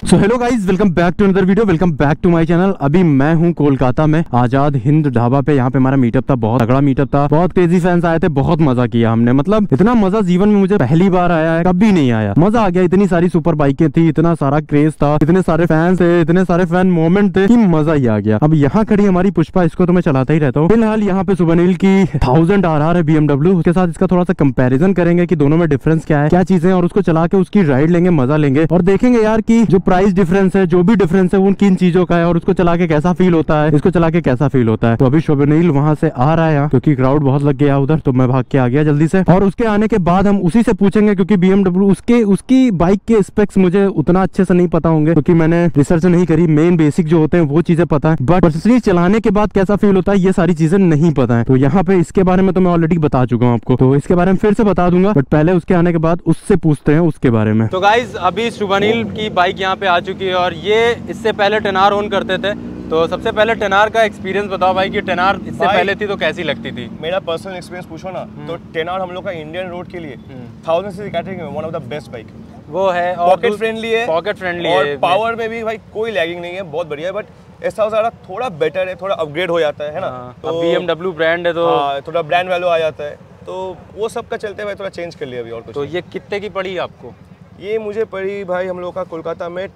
So hello guys, welcome back to another video, welcome back to my channel. अभी मैं हूँ कोलकाता में आजाद हिंद ढाबा पे। यहाँ पे हमारा मीटअप था, बहुत तगड़ा मीटअप था, बहुत क्रेजी फैंस आए थे, बहुत मजा किया हमने। मतलब इतना मजा जीवन में मुझे पहली बार आया है, कभी नहीं आया। मजा आ गया, इतनी सारी सुपर बाइकें थी, इतना सारा क्रेज था, इतने सारे फैंस थे, इतने सारे फैन मोमेंट थे कि मजा ही आ गया। अब यहाँ खड़ी हमारी पुष्पा, इसको तो मैं चलाता ही रहता हूँ। फिलहाल यहाँ पे शुभनील की 1000 RR है BMW, उसके साथ इसका थोड़ा सा कंपेरिजन करेंगे कि दोनों में डिफरेंस क्या है, क्या चीजें, और उसको चला के उसकी राइड लेंगे, मजा लेंगे और देखेंगे यार की जो प्राइस डिफरेंस है, जो भी डिफरेंस है, उन किन चीजों का है और उसको चला के कैसा फील होता है, इसको चला के कैसा फील होता है। तो अभी शुभनील वहां से आ रहा है यहाँ, क्योंकि क्राउड बहुत लग गया उधर, तो मैं भाग के आ गया जल्दी से। और उसके आने के बाद हम उसी से पूछेंगे, क्योंकि BMW उसकी बाइक के स्पेक्स मुझे उतना अच्छे से नहीं पता होंगे, क्योंकि मैंने रिसर्च नहीं करी। मेन बेसिक जो होते हैं वो चीजें पता है, बट पर्सनली चलाने के बाद कैसा फील होता है ये सारी चीजें नहीं पता है। तो यहाँ पे इसके बारे में तो मैं ऑलरेडी बता चुका हूँ आपको, तो इसके बारे में फिर से बता दूंगा, बट पहले उसके आने के बाद उससे पूछते हैं उसके बारे में। तो गाइज अभी शुभनील की बाइक यहाँ पे आ चुकी है और ये इससे पहले टेनार ओन करते थे। तो सबसे पहले टेनार का एक्सपीरियंस बताओ भाई कि टेनार इससे पहले थी तो कैसी लगती थी? मेरा पर्सनल एक्सपीरियंस पूछो ना तो टेनार हम लोग का इंडियन रोड के लिए 1000 सीसी कैटेगरी में one of the best bike वो है। पॉकेट फ्रेंडली है, पॉकेट फ्रेंडली और है, पावर में भी भाई कोई लैगिंग नहीं है, बहुत बढ़िया है। बट ऐसा सारा थोड़ा बेटर है, थोड़ा अपग्रेड हो जाता है ना। तो BMW ब्रांड है तो थोड़ा ब्रांड वैल्यू आ जाता है, तो वो सब का चलते हुए थोड़ा चेंज कर लिया अभी। और कुछ तो ये कितने की पड़ी आपको? ये मुझे पड़ी भाई हम लोग का कोलकाता में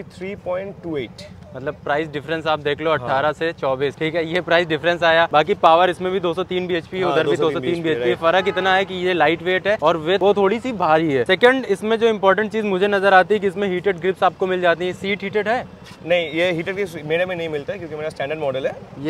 23.28। मतलब प्राइस डिफरेंस आप देख लो 18 से 24, ठीक है, ये प्राइस डिफरेंस आया। बाकी पावर इसमें भी 203 bhp है, उधर भी 203 bhp। फर्क इतना है कि ये लाइट वेट है और वो थोड़ी सी भारी है। सेकंड, इसमें जो इंपॉर्टेंट चीज मुझे नजर आती है कि इसमें हीटेड ग्रिप्स आपको मिल जाती है। सीट हीटेड है? नहीं, ये हीटेड ग्रिप्स मेरे में नहीं मिलता है, क्योंकि मेरा स्टैंडर्ड मॉडल है।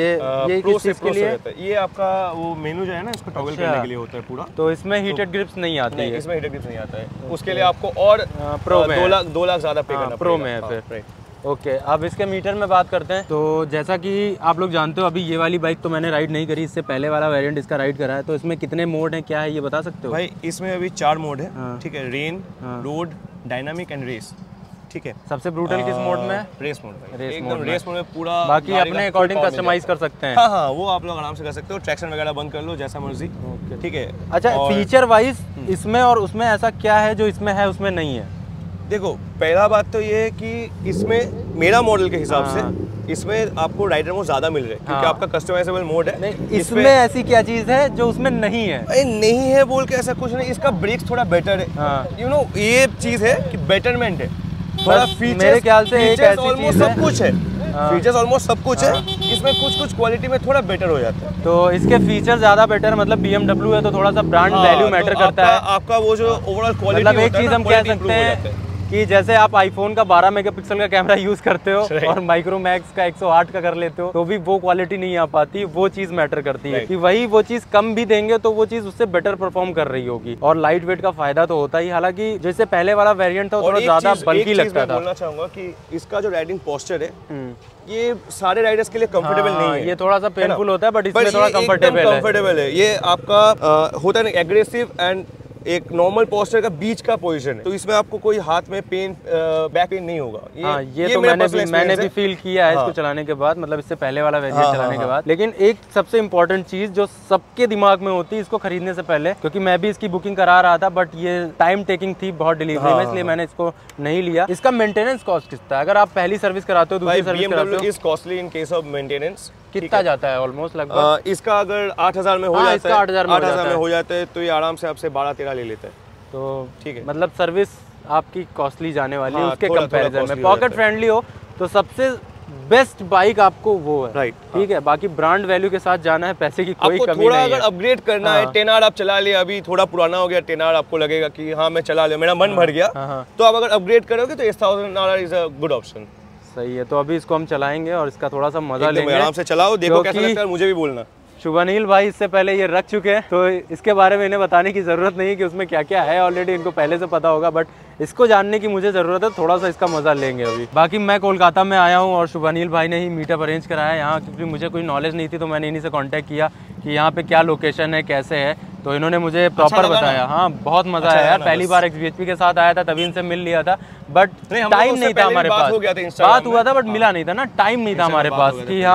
ये प्रो के लिए रहता है। ये आपका वो मेनू जो है ना, इसको टॉगल करने के लिए होता है पूरा। तो इसमें हीटेड ग्रिप्स नहीं आती है? इसमें हीटेड ग्रिप्स नहीं आता है। उसके लिए आपको और प्रो में 2 लाख ज्यादा पे करना प्रो में है फिर। ओके, अब इसके मीटर में बात करते हैं। तो जैसा कि आप लोग जानते हो, अभी ये वाली बाइक तो मैंने राइड नहीं करी, इससे पहले वाला वेरिएंट इसका राइड करा है। तो इसमें कितने मोड हैं, क्या है ये बता सकते हो? भाई इसमें अभी 4 मोड है, ठीक है। Rain, road, dynamic and race, ठीक है। सबसे ब्रूटल किस मोड में? रेस मोड में, एकदम रेस मोड में पूरा। बाकी अपने अकॉर्डिंग कस्टमाइज कर सकते हैं। हाँ, वो आप लोग आराम से कर सकते हो। ट्रैक्शन वगैरह बंद कर लो जैसा मर्जी, ठीक है। अच्छा, फीचर वाइज इसमें और उसमें ऐसा क्या है जो इसमें है उसमें नहीं है? देखो, पहला बात तो ये है कि इसमें मेरा मॉडल के हिसाब से इसमें आपको राइडर मोड ज्यादा मिल रहे हैं, क्योंकि आपका कस्टमाइजेबल मोड है। नहीं, इसमें ऐसी क्या चीज है जो उसमें नहीं है? नहीं है बोल के ऐसा कुछ नहीं, इसका ब्रेक्स थोड़ा बेटर है। यू नो, ये चीज है कि बेटरमेंट है थोड़ा। फीचर्स मेरे ख्याल से एक ऐसी चीज है, सब कुछ है, फीचर्स ऑलमोस्ट सब कुछ है। इसमें कुछ क्वालिटी में थोड़ा बेटर हो जाता है। तो इसके फीचर ज्यादा बेटर, मतलब BMW है तो थोड़ा सा ब्रांड वैल्यू मैटर करता है। आपका वो जो ओवरऑल क्वालिटी, मतलब एक चीज हम कह सकते हैं कि जैसे आप आईफोन का 12 मेगापिक्सल का कैमरा यूज करते हो और माइक्रोमैक्स का 108 का कर लेते हो, तो भी वो क्वालिटी नहीं आ पाती। वो चीज मैटर करती है कि वही वो चीज कम भी देंगे तो वो चीज उससे बेटर परफॉर्म कर रही होगी। और लाइट वेट का फायदा तो होता ही, हालांकि जैसे पहले वाला वेरिएंट था थोड़ा ज्यादा बल्की लगता था। बोलना चाहूंगा कि इसका जो राइडिंग पोस्चर है ये सारे राइडर्स के लिए कंफर्टेबल नहीं है। ये थोड़ा सा पेनफुल होता है, बट इसमें थोड़ा कंफर्टेबल है। ये आपका होता है एग्रेसिव एंड एक नॉर्मल पोस्टर का बीच का पोजीशन है, तो इसमें आपको कोई हाथ में पेन, बैक पेन नहीं होगा। ये तो मैंने भी फील किया है इसको चलाने के बाद, मतलब इससे पहले वाला वेरिएंट चलाने के बाद। लेकिन एक सबसे इम्पोर्टेंट चीज जो सबके दिमाग में होती है इसको खरीदने से पहले, क्योंकि मैं भी इसकी बुकिंग करा रहा था, बट ये टाइम टेकिंग थी बहुत डिलीवरी में, इसलिए मैंने इसको नहीं लिया। इसका मेंटेनेंस कॉस्ट कितना है? अगर आप पहली सर्विस कराते हो, दूसरी सर्विस कराते हो, is costly in case of maintenance. कितना जाता है ऑलमोस्ट लगभग? इसका अगर 8000 में हो जाता है, 8000 में हो जाता है, तो ये आराम से आपसे 12-13 ले लेता है। तो ठीक है, मतलब सर्विस आपकी कॉस्टली जाने वाली है उसके कंपैरिजन में। पॉकेट फ्रेंडली हो तो सबसे बेस्ट बाइक आपको वो है, राइट, ठीक है। बाकी ब्रांड वैल्यू के साथ जाना है, पैसे की कोई कमी नहीं है। अगर अपग्रेड करना है, टेनार आप चला लिया, अभी थोड़ा पुराना हो गया टेनार, आपको लगेगा कि हाँ मैं चला लिया, मेरा मन भर गया, तो आप अगर अपग्रेड करोगे तो 1000 RR is a good option. सही है, तो अभी इसको हम चलाएंगे और इसका थोड़ा सा मजा लेंगे। आराम से चलाओ, देखो कैसा लगता है, मुझे भी बोलना। शुभनील भाई इससे पहले ये रख चुके हैं, तो इसके बारे में इन्हें बताने की ज़रूरत नहीं है कि उसमें क्या क्या है, ऑलरेडी इनको पहले से पता होगा, बट इसको जानने की मुझे ज़रूरत है, थोड़ा सा इसका मज़ा लेंगे अभी। बाकी मैं कोलकाता में आया हूँ और शुभनील भाई ने ही मीटअप अरेंज कराया यहाँ, क्योंकि मुझे कोई नॉलेज नहीं थी, तो मैंने इन्हीं से कॉन्टैक्ट किया कि यहाँ पे क्या लोकेशन है, कैसे है, तो इन्होंने मुझे प्रॉपर बताया। हाँ, बहुत मज़ा आया यार, पहली बार XBHP के साथ आया था, तभी इनसे मिल लिया था, बट टाइम नहीं था हमारे पास। बात हुआ था बट मिला नहीं था ना, टाइम नहीं था हमारे पास कि हाँ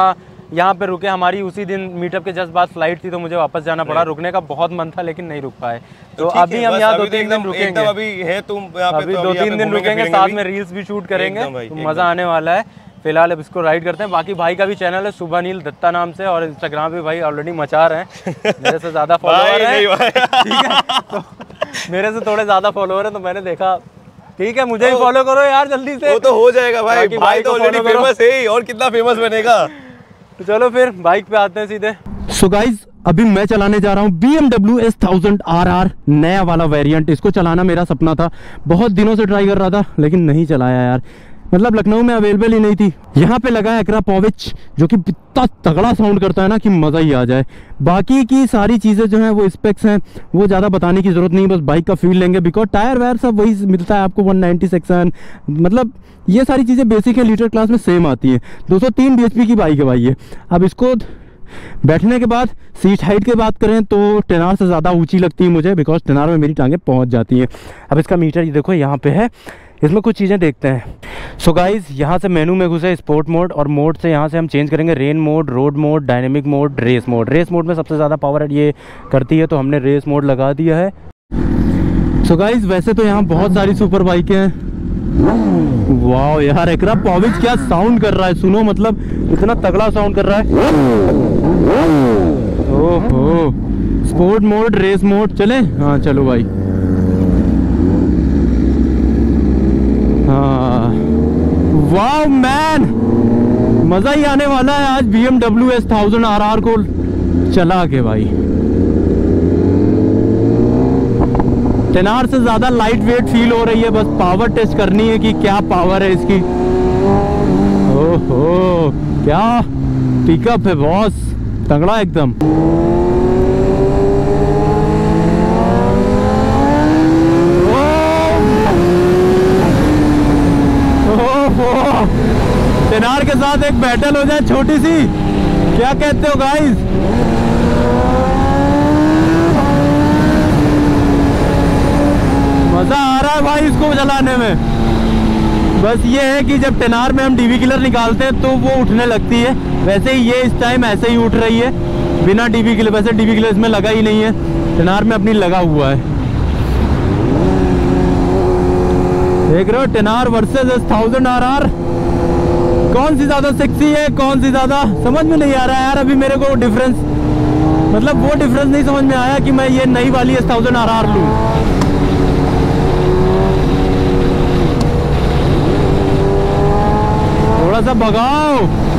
यहाँ पे रुके। हमारी उसी दिन मीटअप के जस्ट बाद फ्लाइट थी, तो मुझे वापस जाना पड़ा। रुकने का बहुत मन था लेकिन नहीं रुक पाए। तो अभी हम यहाँ 2-3 दिन रुकेंगे। अभी है तुम यहाँ पे, अभी तो 2-3 दिन रुकेंगे, साथ में रील्स भी शूट करेंगे, तो मजा आने वाला है। फिलहाल अब इसको राइड करते हैं। बाकी भाई का भी चैनल है शुभानील दत्ता नाम से, और इंस्टाग्राम पे भाई ऑलरेडी मचा रहे हैं, मेरे से ज्यादा फॉलोअर है। ठीक है, तो मेरे से थोड़े ज्यादा फॉलोअर है, तो मैंने देखा ठीक है मुझे भी फॉलो करो यार जल्दी से। वो तो हो जाएगा भाई, भाई तो ऑलरेडी फेमस है ही, और कितना फेमस बनेगा। तो चलो फिर बाइक पे आते हैं सीधे। सो गाइज अभी मैं चलाने जा रहा हूँ BMW S1000 RR, नया वाला वेरिएंट। इसको चलाना मेरा सपना था, बहुत दिनों से ट्राई कर रहा था लेकिन नहीं चलाया यार। मतलब लखनऊ में अवेलेबल ही नहीं थी। यहाँ पे लगा है अक्रापोविच, जो कि इतना तगड़ा साउंड करता है ना कि मज़ा ही आ जाए। बाकी की सारी चीज़ें जो हैं वो स्पेक्स हैं, वो ज़्यादा बताने की ज़रूरत नहीं, बस बाइक का फील लेंगे। बिकॉज टायर वायर सब वही मिलता है आपको, 190 सेक्शन, मतलब ये सारी चीज़ें बेसिक है, लीटर क्लास में सेम आती है। 203 bhp की बाइक है भाई ये। अब इसको बैठने के बाद सीट हाइट की बात करें तो टेनार से ज़्यादा ऊंची लगती है मुझे, बिकॉज टेनार में मेरी टांगें पहुंच जाती हैं। अब इसका मीटर ये देखो यहाँ पे है, इसमें कुछ चीज़ें देखते हैं। सो गाइज यहाँ से मेनू में घुसे स्पोर्ट मोड, और मोड से यहाँ से हम चेंज करेंगे rain mode, road mode, dynamic mode, race mode. Race mode में सबसे ज़्यादा पावर ये करती है, तो हमने रेस मोड लगा दिया है। सो गाइज वैसे तो यहाँ बहुत सारी सुपर बाइकें हैं। वाह यार अक्रापोविच क्या साउंड कर रहा है, सुनो, मतलब इतना तगड़ा साउंड कर रहा है। ओहो, स्पोर्ट मोड, रेस मोड, चले? हाँ चलो भाई। हाँ वाह मैन, मजा ही आने वाला है आज BMW S1000 RR को चला के भाई। टेनार से ज्यादा लाइट वेट फील हो रही है, बस पावर टेस्ट करनी है कि क्या पावर है इसकी। ओहो क्या पिकअप है बॉस, तगड़ा एकदम। टेनार के साथ एक बैटल हो जाए छोटी सी, क्या कहते हो गाइस? मजा आ रहा है भाई इसको चलाने में। बस ये है कि जब टेनार में हम डीवी किलर निकालते हैं तो वो उठने लगती है, वैसे ही ये इस टाइम ऐसे ही उठ रही है बिना डीवी किलर। वैसे डीवी किलर इसमें लगा ही नहीं है, टेनार में अपनी लगा हुआ है। देख रहे हो टेनार वर्सेस S1000 RR, कौन सी ज्यादा सेक्सी है, कौन सी ज्यादा, समझ में नहीं आ रहा है यार अभी मेरे को डिफरेंस। मतलब वो डिफरेंस नहीं समझ में आया कि मैं ये नई वाली S1000 RR लूं। थोड़ा सा भगाओ।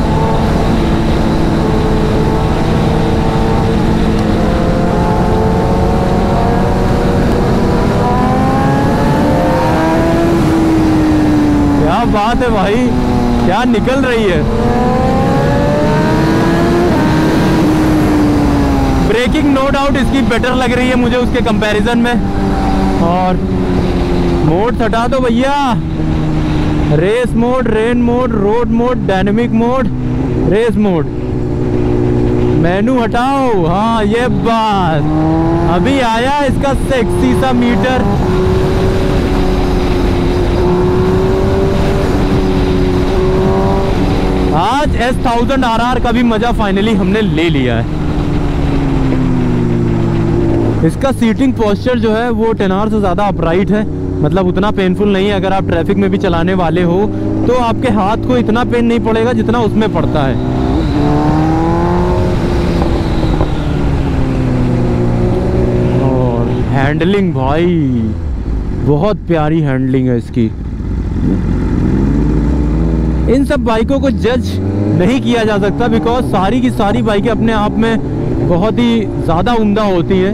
क्या बात है भाई, क्या निकल रही है। ब्रेकिंग नो डाउट इसकी बेटर लग रही है मुझे उसके कंपैरिजन में। और मोड हटा दो भैया, race mode, rain mode, road mode, dynamic mode, race mode, menu हटाओ। हाँ ये बात, अभी आया इसका सेक्सी सा मीटर। आज S1000 RR का भी मजा फाइनली हमने ले लिया है। इसका सीटिंग पोस्चर जो है वो टेनार से ज़्यादा अपराइट है, मतलब उतना पेनफुल नहीं है। अगर आप ट्रैफिक में भी चलाने वाले हो तो आपके हाथ को इतना पेन नहीं पड़ेगा जितना उसमें पड़ता है। और हैंडलिंग भाई बहुत प्यारी हैंडलिंग है इसकी। इन सब बाइकों को जज नहीं किया जा सकता, बिकॉज सारी की सारी बाइकें अपने आप में बहुत ही ज़्यादा उम्दा होती है।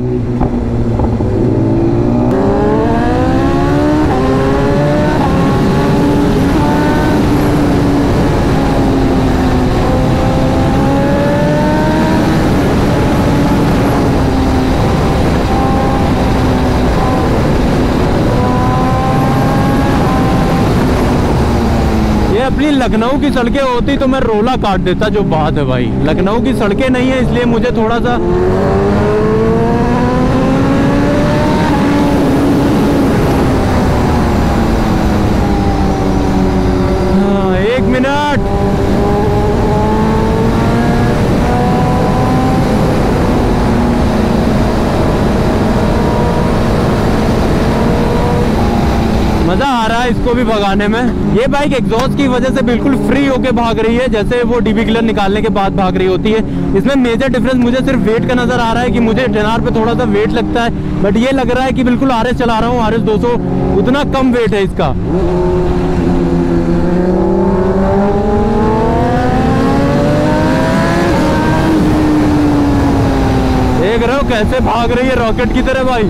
अपनी लखनऊ की सड़कें होती तो मैं रोला काट देता, जो बात है भाई। लखनऊ की सड़कें नहीं है इसलिए मुझे थोड़ा सा एक मिनट भी भगाने में। ये बाइक एग्जॉस्ट की वजह से बिल्कुल फ्री होके भाग रही है, जैसे वो डीबी किलर निकालने के बाद भाग रही होती है। इसमें मेजर डिफरेंस मुझे सिर्फ वेट का नजर आ रहा है कि मुझे टेनार पे थोड़ा सा वेट लगता है, बट ये लग रहा है कि बिल्कुल RS चला रहा हूँ। RS 200 उतना कम वेट है इसका। देख रहे हो कैसे भाग रही है रॉकेट की तरह भाई।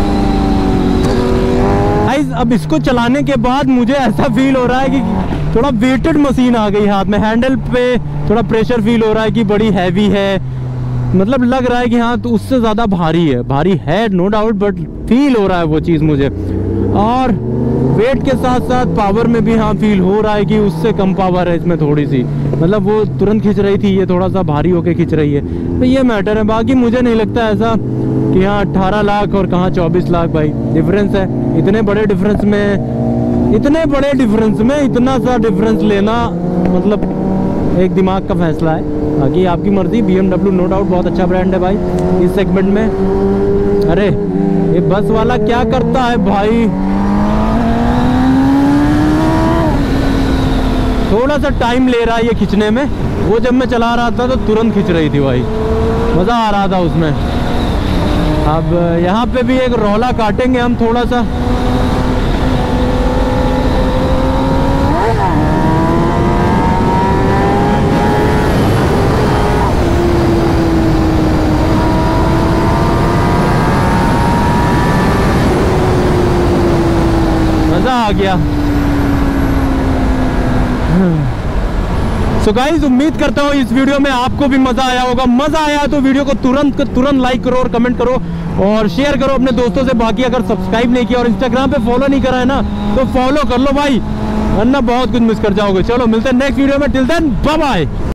अब इसको चलाने के बाद मुझे ऐसा फील हो रहा है कि थोड़ा वेटेड मशीन आ गई हाथ में। हैंडल पे थोड़ा प्रेशर फील हो रहा है कि बड़ी हैवी है, मतलब लग रहा है कि हाँ तो उससे ज़्यादा भारी है नो डाउट, बट फील हो रहा है वो चीज़ मुझे। और वेट के साथ साथ पावर में भी हाँ फील हो रहा है कि उससे कम पावर है इसमें थोड़ी सी, मतलब वो तुरंत खींच रही थी, ये थोड़ा सा भारी होके खींच रही है, तो ये मैटर है। बाकी मुझे नहीं लगता ऐसा कि हाँ 18 लाख और कहाँ 24 लाख भाई डिफरेंस है। इतने बड़े डिफरेंस में इतना सा डिफरेंस लेना मतलब एक दिमाग का फैसला है। बाकी आपकी मर्जी। BMW नो डाउट बहुत अच्छा ब्रांड है भाई इस सेगमेंट में। अरे ये बस वाला क्या करता है भाई, थोड़ा सा टाइम ले रहा है ये खींचने में। वो जब मैं चला रहा था तो तुरंत खींच रही थी भाई, मज़ा आ रहा था उसमें। अब यहाँ पे भी एक रौला काटेंगे हम थोड़ा सा। मज़ा आ गया। सो गाइस उम्मीद करता हूँ इस वीडियो में आपको भी मजा आया होगा। मजा आया तो वीडियो को तुरंत लाइक करो और कमेंट करो और शेयर करो अपने दोस्तों से। बाकी अगर सब्सक्राइब नहीं किया और इंस्टाग्राम पे फॉलो नहीं करा है ना तो फॉलो कर लो भाई, वरना बहुत कुछ मिस कर जाओगे। चलो मिलते हैं नेक्स्ट वीडियो में, टिल देन बाय बाय।